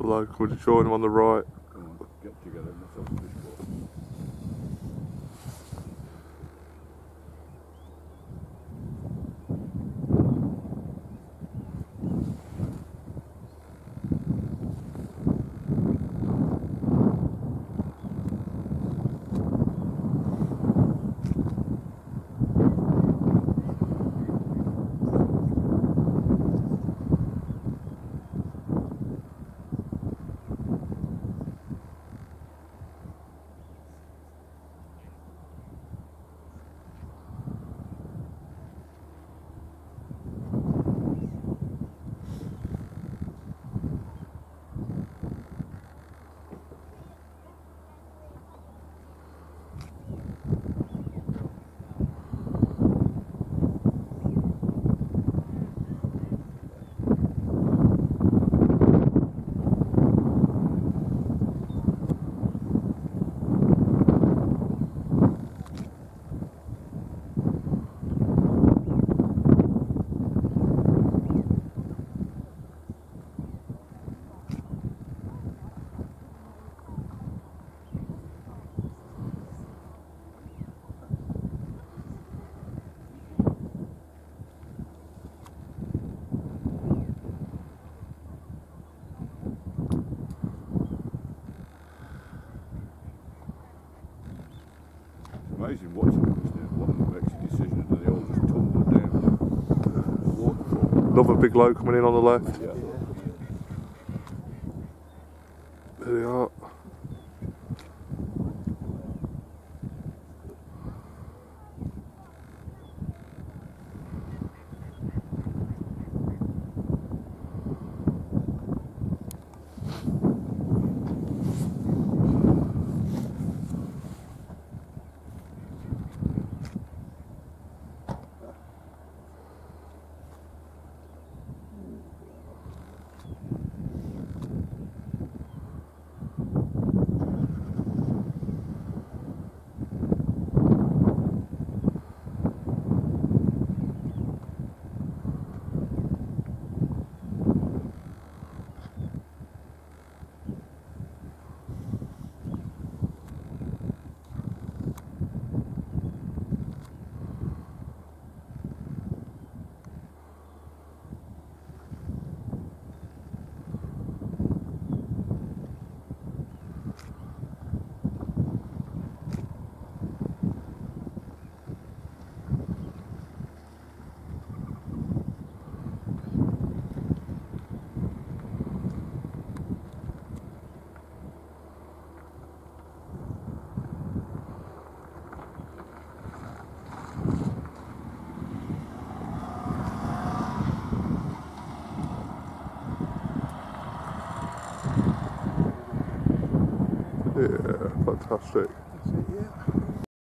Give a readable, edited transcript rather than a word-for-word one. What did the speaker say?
local, just join them on the right. Come on, get together, myself and this boat. Amazing watching them, isn't it? One makes a decision and they all just tumble down the waterfall. Another big load coming in on the left. Yeah. There they are. Yeah, fantastic. That's it, yeah.